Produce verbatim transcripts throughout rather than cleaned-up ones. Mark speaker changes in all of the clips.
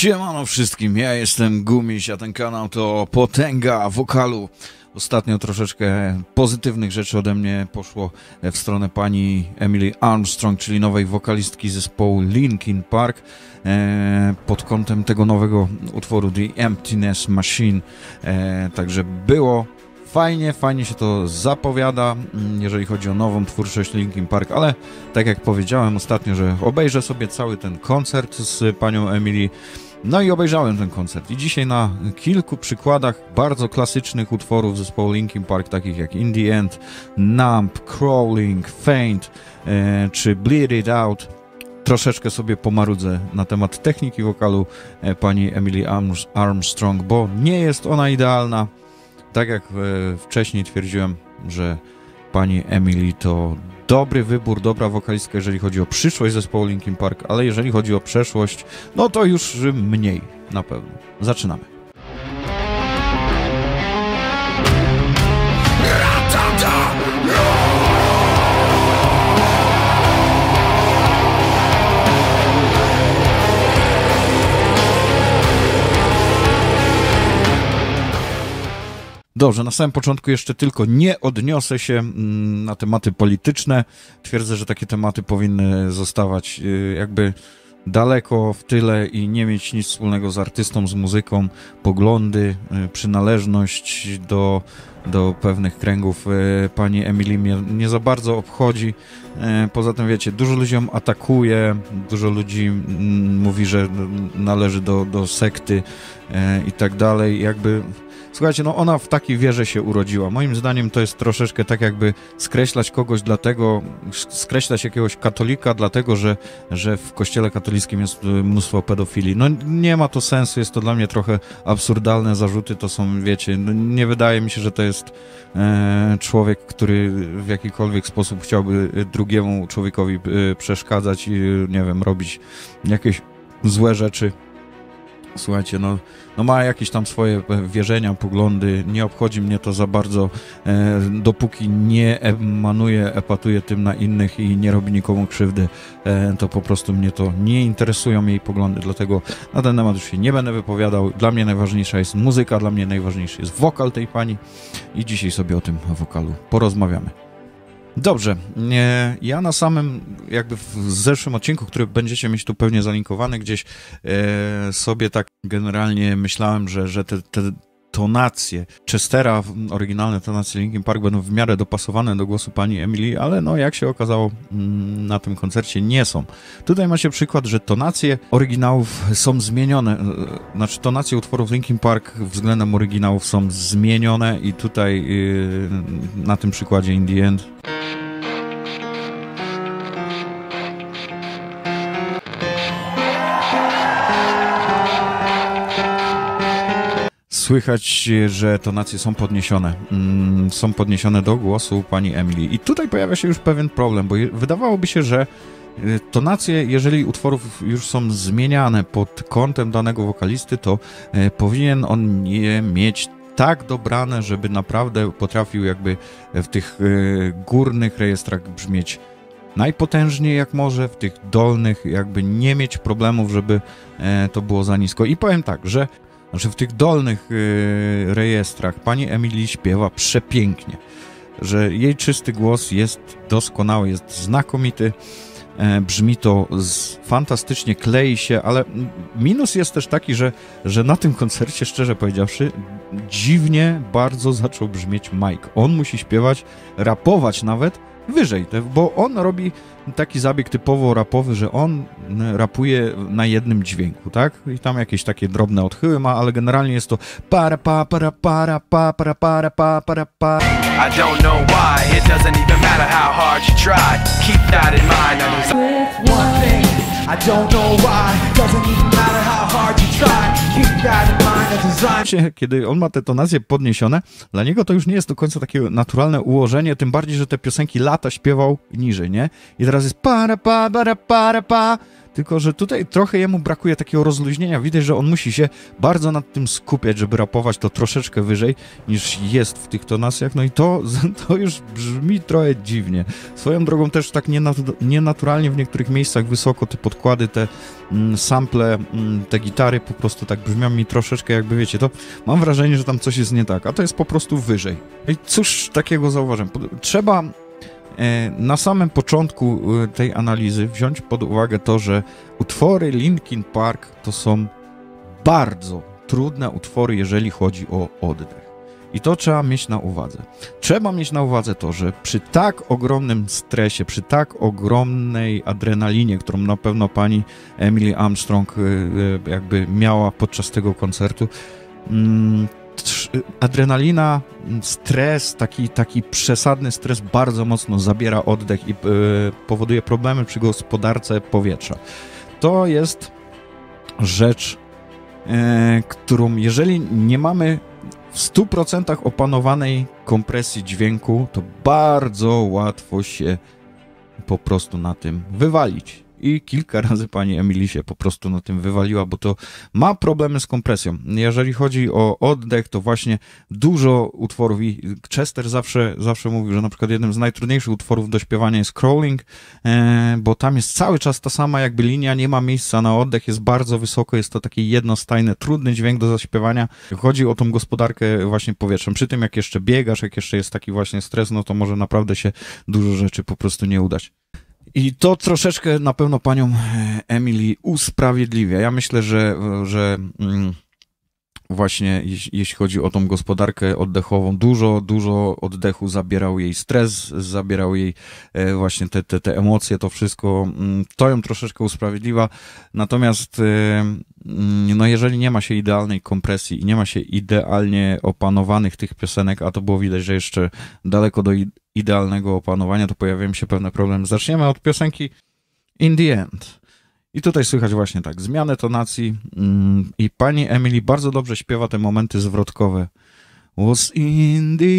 Speaker 1: Siemano wszystkim, ja jestem Gumiś, a ten kanał to Potęga Wokalu. Ostatnio troszeczkę pozytywnych rzeczy ode mnie poszło w stronę pani Emily Armstrong, czyli nowej wokalistki zespołu Linkin Park, pod kątem tego nowego utworu The Emptiness Machine. Także było fajnie, fajnie się to zapowiada, jeżeli chodzi o nową twórczość Linkin Park, ale tak jak powiedziałem ostatnio, że obejrzę sobie cały ten koncert z panią Emily. No i obejrzałem ten koncert i dzisiaj na kilku przykładach bardzo klasycznych utworów zespołu Linkin Park, takich jak In The End, Numb, Crawling, Faint e, czy Bleed It Out, troszeczkę sobie pomarudzę na temat techniki wokalu e, pani Emily Armstrong, bo nie jest ona idealna. Tak jak e, wcześniej twierdziłem, że pani Emily to dobry wybór, dobra wokalistka, jeżeli chodzi o przyszłość zespołu Linkin Park, ale jeżeli chodzi o przeszłość, no to już mniej na pewno. Zaczynamy. Dobrze, na samym początku jeszcze tylko nie odniosę się na tematy polityczne. Twierdzę, że takie tematy powinny zostawać jakby daleko w tyle i nie mieć nic wspólnego z artystą, z muzyką. Poglądy, przynależność do, do pewnych kręgów pani Emily mnie nie za bardzo obchodzi. Poza tym, wiecie, dużo ludzi ją atakuje, dużo ludzi mówi, że należy do, do sekty i tak dalej. Jakby... Słuchajcie, no ona w takiej wierze się urodziła. Moim zdaniem to jest troszeczkę tak jakby skreślać kogoś dlatego, skreślać jakiegoś katolika dlatego, że, że w kościele katolickim jest mnóstwo pedofilii. No nie ma to sensu, jest to dla mnie trochę absurdalne zarzuty, to są, wiecie, no, nie wydaje mi się, że to jest e, człowiek, który w jakikolwiek sposób chciałby drugiemu człowiekowi e, przeszkadzać i, nie wiem, robić jakieś złe rzeczy. Słuchajcie, no, no ma jakieś tam swoje wierzenia, poglądy, nie obchodzi mnie to za bardzo, e, dopóki nie emanuje, epatuje tym na innych i nie robi nikomu krzywdy, e, to po prostu mnie to nie interesują jej poglądy, dlatego na ten temat już się nie będę wypowiadał. Dla mnie najważniejsza jest muzyka, dla mnie najważniejszy jest wokal tej pani i dzisiaj sobie o tym wokalu porozmawiamy. Dobrze, ja na samym, jakby w zeszłym odcinku, który będziecie mieć tu pewnie zalinkowany gdzieś, e, sobie tak generalnie myślałem, że, że te, te tonacje Chestera, oryginalne tonacje Linkin Park będą w miarę dopasowane do głosu pani Emily, ale no jak się okazało na tym koncercie nie są. Tutaj macie przykład, że tonacje oryginałów są zmienione, znaczy tonacje utworów Linkin Park względem oryginałów są zmienione i tutaj na tym przykładzie In The End słychać, że tonacje są podniesione, mm, są podniesione do głosu pani Emily. I tutaj pojawia się już pewien problem, bo wydawałoby się, że tonacje, jeżeli utworów już są zmieniane pod kątem danego wokalisty, to e, powinien on je mieć tak dobrane, żeby naprawdę potrafił jakby w tych e, górnych rejestrach brzmieć najpotężniej jak może, w tych dolnych jakby nie mieć problemów, żeby e, to było za nisko. I powiem tak, że Znaczy w tych dolnych y, rejestrach pani Emily śpiewa przepięknie, że jej czysty głos jest doskonały, jest znakomity, e, brzmi to z, fantastycznie, klei się, ale minus jest też taki, że, że na tym koncercie, szczerze powiedziawszy, dziwnie bardzo zaczął brzmieć Mike. On musi śpiewać, rapować nawet wyżej, bo on robi taki zabieg typowo rapowy, że on rapuje na jednym dźwięku, tak? I tam jakieś takie drobne odchyły ma, ale generalnie jest to para pa para para pa para para pa para pa. I don't know why, it doesn't even matter how hard you try. Keep that in mind. With one thing, I don't know why, it doesn't even matter how hard you try. Keep that in mind. Kiedy on ma te tonacje podniesione, dla niego to już nie jest do końca takie naturalne ułożenie, tym bardziej, że te piosenki lata śpiewał niżej, nie? I teraz jest para pa para para pa tylko że tutaj trochę jemu brakuje takiego rozluźnienia. Widać, że on musi się bardzo nad tym skupiać, żeby rapować to troszeczkę wyżej niż jest w tych tonacjach, no i to, to już brzmi trochę dziwnie. Swoją drogą też tak nienaturalnie w niektórych miejscach wysoko te podkłady, te mm, sample, mm, te gitary po prostu tak brzmią mi troszeczkę jakby, wiecie, to mam wrażenie, że tam coś jest nie tak, a to jest po prostu wyżej. I cóż takiego zauważyłem? Trzeba na samym początku tej analizy wziąć pod uwagę to, że utwory Linkin Park to są bardzo trudne utwory, jeżeli chodzi o oddech. I to trzeba mieć na uwadze. Trzeba mieć na uwadze to, że przy tak ogromnym stresie, przy tak ogromnej adrenalinie, którą na pewno pani Emily Armstrong jakby miała podczas tego koncertu, adrenalina, stres, taki, taki przesadny stres bardzo mocno zabiera oddech i powoduje problemy przy gospodarce powietrza. To jest rzecz, którą jeżeli nie mamy w stu procentach opanowanej kompresji dźwięku, to bardzo łatwo się po prostu na tym wywalić. I kilka razy pani Emily się po prostu na tym wywaliła, bo to ma problemy z kompresją. Jeżeli chodzi o oddech, to właśnie dużo utworów i Chester zawsze, zawsze mówił, że na przykład jednym z najtrudniejszych utworów do śpiewania jest Crawling, e, bo tam jest cały czas ta sama jakby linia, nie ma miejsca na oddech, jest bardzo wysoko, jest to taki jednostajny, trudny dźwięk do zaśpiewania. Chodzi o tą gospodarkę właśnie powietrzem. Przy tym jak jeszcze biegasz, jak jeszcze jest taki właśnie stres, no to może naprawdę się dużo rzeczy po prostu nie udać. I to troszeczkę na pewno panią Emily usprawiedliwia. Ja myślę, że, że mm, właśnie jeśli, jeśli chodzi o tą gospodarkę oddechową, dużo, dużo oddechu zabierał jej stres, zabierał jej e, właśnie te, te, te emocje, to wszystko, mm, to ją troszeczkę usprawiedliwia. Natomiast e, no jeżeli nie ma się idealnej kompresji i nie ma się idealnie opanowanych tych piosenek, a to było widać, że jeszcze daleko do idealnego opanowania, to pojawiają się pewne problemy. Zaczniemy od piosenki In the End. I tutaj słychać właśnie tak, zmianę tonacji mm, i pani Emily bardzo dobrze śpiewa te momenty zwrotkowe. Was in the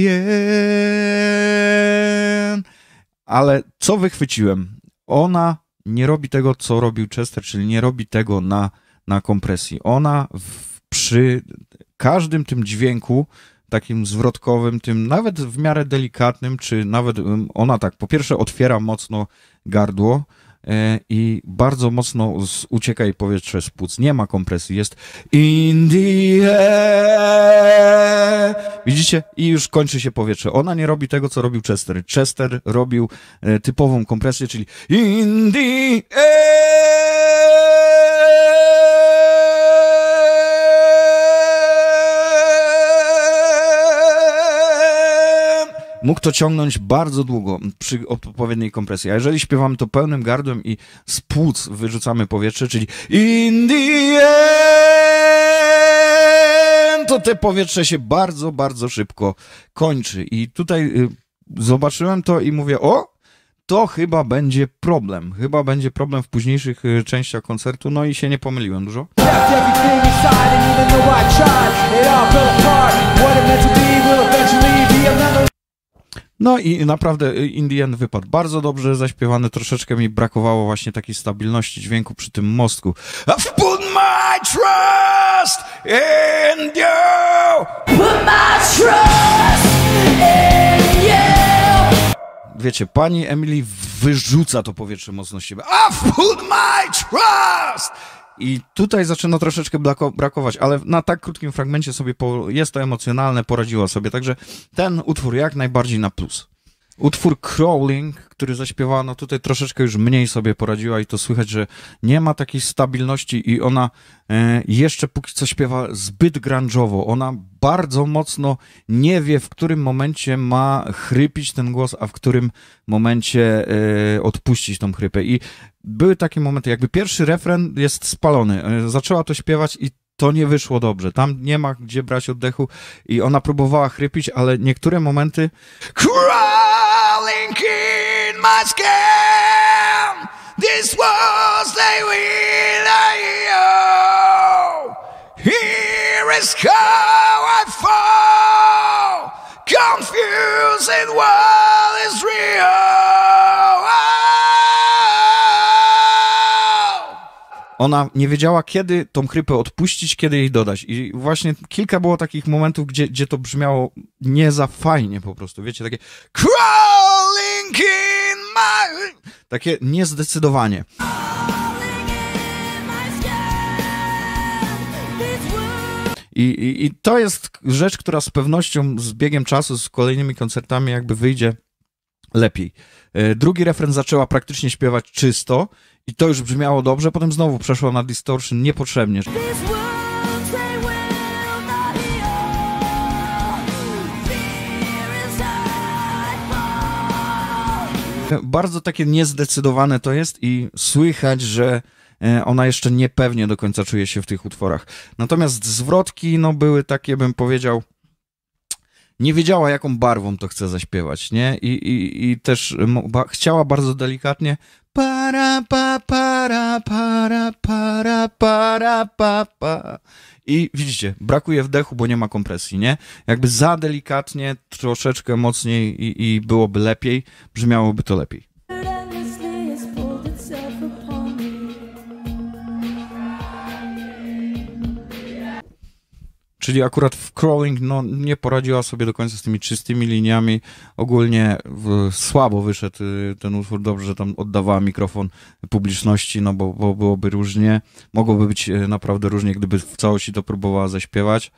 Speaker 1: end. Ale co wychwyciłem? Ona nie robi tego, co robił Chester, czyli nie robi tego na, na kompresji. Ona w, przy każdym tym dźwięku takim zwrotkowym, tym nawet w miarę delikatnym, czy nawet ona tak, po pierwsze otwiera mocno gardło e, i bardzo mocno z, ucieka jej powietrze z płuc. Nie ma kompresji, jest in the air. Widzicie? I już kończy się powietrze. Ona nie robi tego, co robił Chester. Chester robił e, typową kompresję, czyli in the air. Mógł to ciągnąć bardzo długo przy odpowiedniej kompresji. A jeżeli śpiewamy to pełnym gardłem i z płuc wyrzucamy powietrze, czyli in the end, to te powietrze się bardzo, bardzo szybko kończy. I tutaj y, zobaczyłem to i mówię, o, to chyba będzie problem. Chyba będzie problem w późniejszych y, częściach koncertu, no i się nie pomyliłem dużo. No i naprawdę In the End wypadł bardzo dobrze zaśpiewany, troszeczkę mi brakowało właśnie takiej stabilności dźwięku przy tym mostku. I've put my trust in you! Put my trust in you! Wiecie, pani Emily wyrzuca to powietrze mocno z siebie. I've put my trust! I tutaj zaczyna troszeczkę brakować, ale na tak krótkim fragmencie sobie po, jest to emocjonalne, poradziła sobie, także ten utwór jak najbardziej na plus. Utwór Crawling, który zaśpiewano, tutaj troszeczkę już mniej sobie poradziła i to słychać, że nie ma takiej stabilności i ona e, jeszcze póki co śpiewa zbyt grunge'owo. Ona bardzo mocno nie wie, w którym momencie ma chrypić ten głos, a w którym momencie e, odpuścić tą chrypę. I były takie momenty, jakby pierwszy refren jest spalony. E, zaczęła to śpiewać i to nie wyszło dobrze. Tam nie ma gdzie brać oddechu i ona próbowała chrypić, ale niektóre momenty crawling in my skin, this was the will I owe. Here is how I fall, confusing what is real. ona nie wiedziała, kiedy tą chrypę odpuścić, kiedy jej dodać. I właśnie kilka było takich momentów, gdzie, gdzie to brzmiało nie za fajnie po prostu. Wiecie, takie crawling in my... Takie niezdecydowanie. I, i, I to jest rzecz, która z pewnością z biegiem czasu, z kolejnymi koncertami jakby wyjdzie lepiej. Drugi refren zaczęła praktycznie śpiewać czysto i to już brzmiało dobrze, potem znowu przeszła na distortion niepotrzebnie. Bardzo takie niezdecydowane to jest i słychać, że ona jeszcze niepewnie do końca czuje się w tych utworach. Natomiast zwrotki, no były takie, bym powiedział, nie wiedziała, jaką barwą to chce zaśpiewać, nie? I, i, i też ba, chciała bardzo delikatnie para, pa, para, para, para, para, pa, pa. I widzicie, brakuje wdechu, bo nie ma kompresji, nie? Jakby za delikatnie, troszeczkę mocniej i, i byłoby lepiej, brzmiałoby to lepiej. Czyli akurat w Crawling no, nie poradziła sobie do końca z tymi czystymi liniami. Ogólnie w, słabo wyszedł ten utwór. Dobrze, że tam oddawała mikrofon publiczności, no bo, bo byłoby różnie. Mogłoby być naprawdę różnie, gdyby w całości to próbowała zaśpiewać.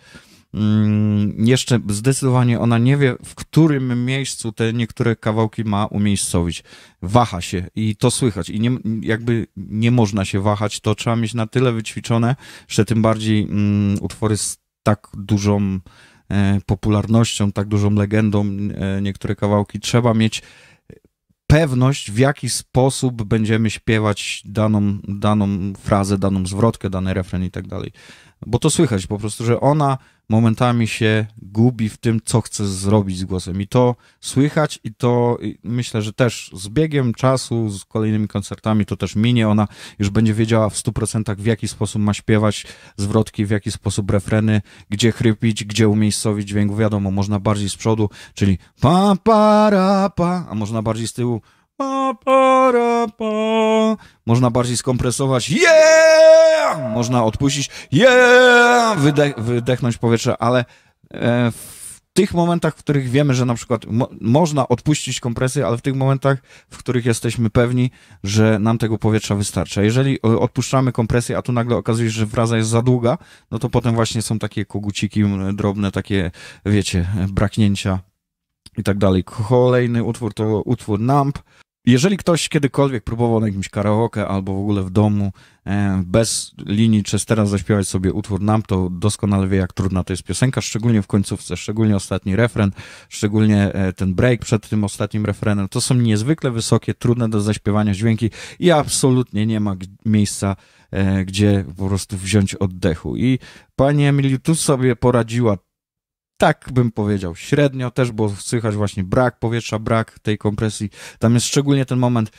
Speaker 1: Mm, jeszcze zdecydowanie ona nie wie, w którym miejscu te niektóre kawałki ma umiejscowić. Waha się i to słychać. I nie, jakby nie można się wahać. To trzeba mieć na tyle wyćwiczone, że tym bardziej mm, utwory z tak dużą e, popularnością, tak dużą legendą, e, niektóre kawałki, trzeba mieć pewność, w jaki sposób będziemy śpiewać daną, daną frazę, daną zwrotkę, dany refren i tak dalej. Bo to słychać po prostu, że ona momentami się gubi w tym, co chce zrobić z głosem. I to słychać i to i myślę, że też z biegiem czasu, z kolejnymi koncertami to też minie. Ona już będzie wiedziała w stu procentach, w jaki sposób ma śpiewać zwrotki, w jaki sposób refreny, gdzie chrypić, gdzie umiejscowić dźwięk. Wiadomo, można bardziej z przodu, czyli pa, pa, ra, pa, a można bardziej z tyłu pa, pa, ra, pa. Można bardziej skompresować yeah! Można odpuścić yeah! Wydech, wydechnąć powietrze, ale e, w tych momentach, w których wiemy, że na przykład mo można odpuścić kompresję, ale w tych momentach, w których jesteśmy pewni, że nam tego powietrza wystarcza. Jeżeli odpuszczamy kompresję, a tu nagle okazuje się, że fraza jest za długa, no to potem właśnie są takie koguciki drobne, takie, wiecie, braknięcia i tak dalej. Kolejny utwór to utwór Numb. Jeżeli ktoś kiedykolwiek próbował na jakimś karaoke albo w ogóle w domu e, bez linii Chestera zaśpiewać sobie utwór Numb, to doskonale wie, jak trudna to jest piosenka, szczególnie w końcówce, szczególnie ostatni refren, szczególnie e, ten break przed tym ostatnim refrenem. To są niezwykle wysokie, trudne do zaśpiewania dźwięki i absolutnie nie ma miejsca, e, gdzie po prostu wziąć oddechu. I pani Emily tu sobie poradziła, tak bym powiedział, średnio też, bo słychać właśnie brak powietrza, brak tej kompresji. Tam jest szczególnie ten moment.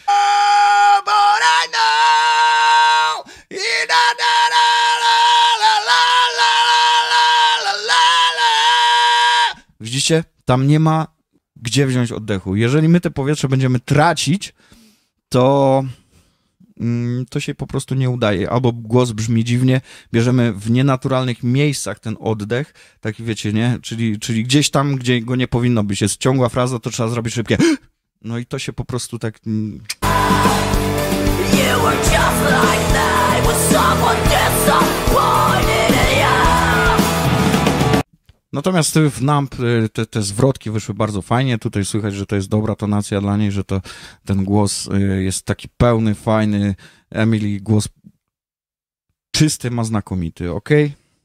Speaker 1: Widzicie? Tam nie ma gdzie wziąć oddechu. Jeżeli my te powietrze będziemy tracić, to... to się po prostu nie udaje. Albo głos brzmi dziwnie, bierzemy w nienaturalnych miejscach ten oddech, taki wiecie, nie? Czyli, czyli gdzieś tam, gdzie go nie powinno być. Jest ciągła fraza, to trzeba zrobić szybkie. No i to się po prostu tak... Natomiast w Numb te, te zwrotki wyszły bardzo fajnie. Tutaj słychać, że to jest dobra tonacja dla niej, że to ten głos jest taki pełny, fajny. Emily głos czysty, ma znakomity, ok?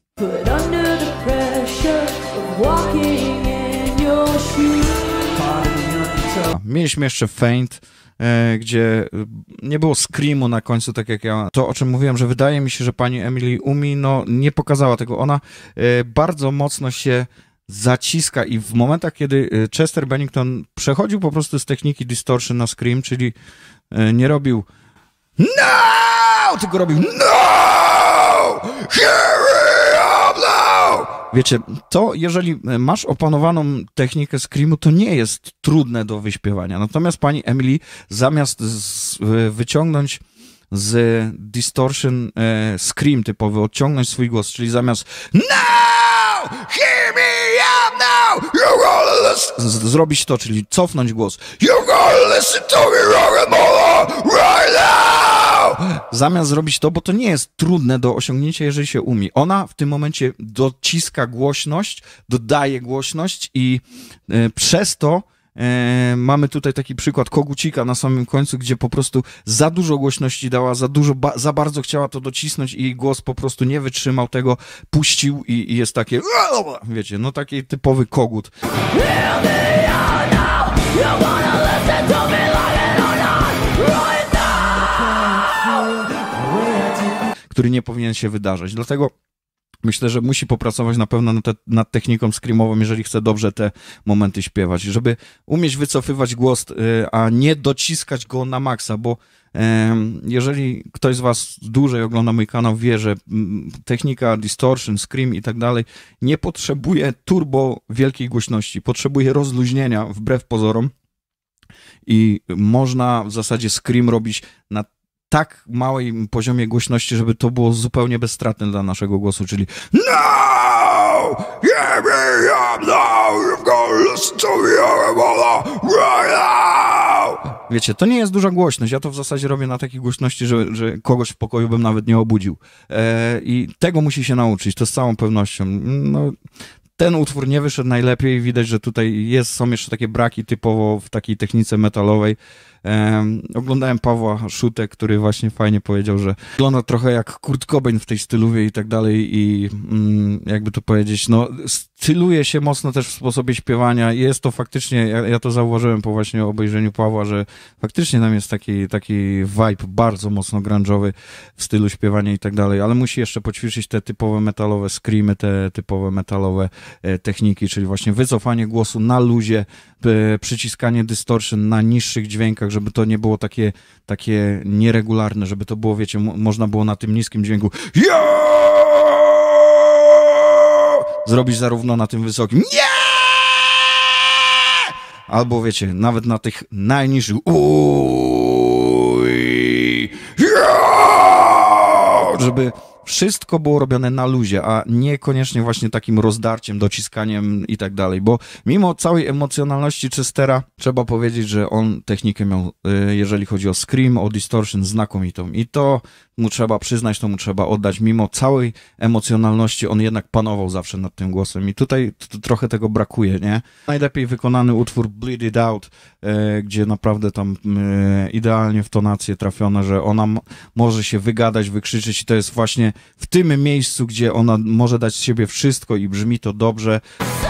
Speaker 1: Mieliśmy jeszcze Faint, gdzie nie było screamu na końcu, tak jak ja, to o czym mówiłem, że wydaje mi się, że pani Emily Umi, no nie pokazała tego, ona bardzo mocno się zaciska i w momentach, kiedy Chester Bennington przechodził po prostu z techniki distortion na scream, czyli nie robił no, tylko robił no, here we are now. Wiecie, to jeżeli masz opanowaną technikę screamu, to nie jest trudne do wyśpiewania. Natomiast pani Emily zamiast z, wyciągnąć z distortion e, scream typowy, odciągnąć swój głos, czyli zamiast now, hear me out now, you're gonna listen, z- zrobić to, czyli cofnąć głos, you're gonna listen to me rock and roll right now. Zamiast zrobić to, bo to nie jest trudne do osiągnięcia, jeżeli się umie. Ona w tym momencie dociska głośność, dodaje głośność i e, przez to E, mamy tutaj taki przykład kogucika na samym końcu, gdzie po prostu za dużo głośności dała, za dużo, ba, za bardzo chciała to docisnąć i jej głos po prostu nie wytrzymał tego, puścił i, i jest takie, wiecie, no taki typowy kogut. Który nie powinien się wydarzać, dlatego myślę, że musi popracować na pewno nad, te, nad techniką screamową, jeżeli chce dobrze te momenty śpiewać, żeby umieć wycofywać głos, a nie dociskać go na maksa, bo jeżeli ktoś z was dłużej ogląda mój kanał, wie, że technika distortion, scream i tak dalej nie potrzebuje turbo wielkiej głośności, potrzebuje rozluźnienia wbrew pozorom i można w zasadzie scream robić na tak małej poziomie głośności, żeby to było zupełnie bezstratne dla naszego głosu, czyli no, hear me up now, you've got to listen to me right now. Wiecie, to nie jest duża głośność, ja to w zasadzie robię na takiej głośności, że, że kogoś w pokoju bym nawet nie obudził. E, I tego musi się nauczyć, to z całą pewnością. No, ten utwór nie wyszedł najlepiej, widać, że tutaj jest, są jeszcze takie braki typowo w takiej technice metalowej. Um, oglądałem Pawła Szutek, który właśnie fajnie powiedział, że wygląda trochę jak Kurt Cobain w tej styluwie i tak dalej i mm, jakby to powiedzieć, no styluje się mocno też w sposobie śpiewania i jest to faktycznie, ja, ja to zauważyłem po właśnie obejrzeniu Pawła, że faktycznie tam jest taki, taki vibe bardzo mocno grunge'owy w stylu śpiewania i tak dalej, ale musi jeszcze poćwiczyć te typowe metalowe screamy, te typowe metalowe e, techniki, czyli właśnie wycofanie głosu na luzie, e, przyciskanie distortion na niższych dźwiękach, żeby to nie było takie, takie nieregularne, żeby to było, wiecie, mo- można było na tym niskim dźwięku yeah! zrobić zarówno na tym wysokim yeah! albo wiecie, nawet na tych najniższych uj, yeah! żeby wszystko było robione na luzie, a niekoniecznie właśnie takim rozdarciem, dociskaniem i tak dalej, bo mimo całej emocjonalności Chestera trzeba powiedzieć, że on technikę miał, jeżeli chodzi o scream, o distortion, znakomitą i to mu trzeba przyznać, to mu trzeba oddać, mimo całej emocjonalności on jednak panował zawsze nad tym głosem i tutaj t- trochę tego brakuje, nie? Najlepiej wykonany utwór Bleed It Out, e, gdzie naprawdę tam e, idealnie w tonację trafione, że ona m- może się wygadać, wykrzyczeć i to jest właśnie w tym miejscu, gdzie ona może dać z siebie wszystko i brzmi to dobrze.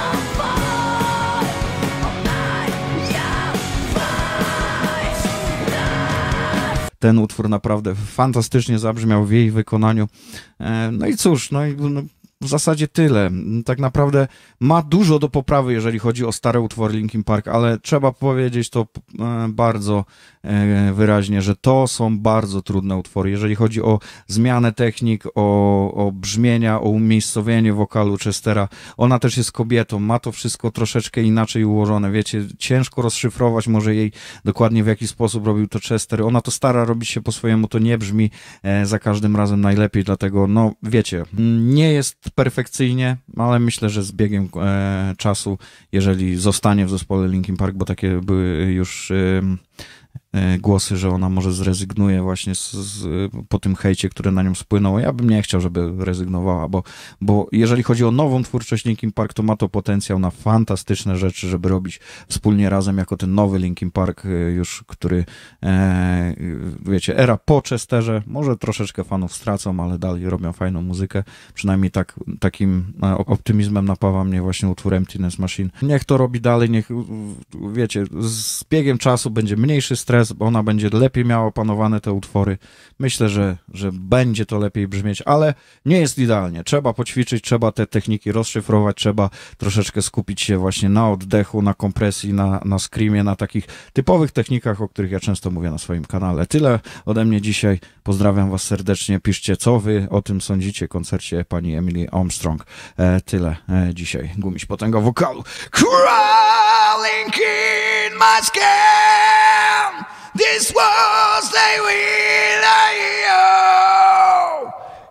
Speaker 1: Ten utwór naprawdę fantastycznie zabrzmiał w jej wykonaniu. No i cóż, no i no, w zasadzie tyle. Tak naprawdę ma dużo do poprawy, jeżeli chodzi o stare utwory Linkin Park, ale trzeba powiedzieć to bardzo wyraźnie, że to są bardzo trudne utwory. Jeżeli chodzi o zmianę technik, o, o brzmienia, o umiejscowienie wokalu Chestera, ona też jest kobietą, ma to wszystko troszeczkę inaczej ułożone. Wiecie, ciężko rozszyfrować może jej dokładnie w jaki sposób robił to Chester. Ona to stara robić się po swojemu, to nie brzmi za każdym razem najlepiej, dlatego no wiecie, nie jest perfekcyjnie, ale myślę, że z biegiem e, czasu, jeżeli zostanie w zespole Linkin Park, bo takie były już e, e, głosy, że ona może zrezygnuje właśnie z, z, po tym hejcie, który na nią spłynął. Ja bym nie chciał, żeby rezygnowała, bo, bo jeżeli chodzi o nową twórczość Linkin Park, to ma to potencjał na fantastyczne rzeczy, żeby robić wspólnie razem jako ten nowy Linkin Park już, który e, wiecie, era po Chesterze, może troszeczkę fanów stracą, ale dalej robią fajną muzykę, przynajmniej tak, takim optymizmem napawa mnie właśnie utwór Emptiness Machine. Niech to robi dalej, niech wiecie, z biegiem czasu będzie mniejszy stres, bo ona będzie lepiej miała opanowane te utwory. Myślę, że, że będzie to lepiej brzmieć, ale nie jest idealnie. Trzeba poćwiczyć, trzeba te techniki rozszyfrować, trzeba troszeczkę skupić się właśnie na oddechu, na kompresji, na, na screamie, na takich typowych technikach, o których ja często mówię na swoim kanale. Tyle ode mnie dzisiaj. Pozdrawiam was serdecznie. Piszcie, co wy o tym sądzicie, koncercie pani Emily Armstrong. E, tyle e, dzisiaj. Gumiś potęga wokalu. Crawling in my skin, this was the way I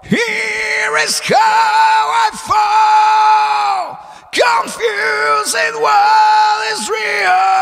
Speaker 1: Here is how I fall, confused in what is real.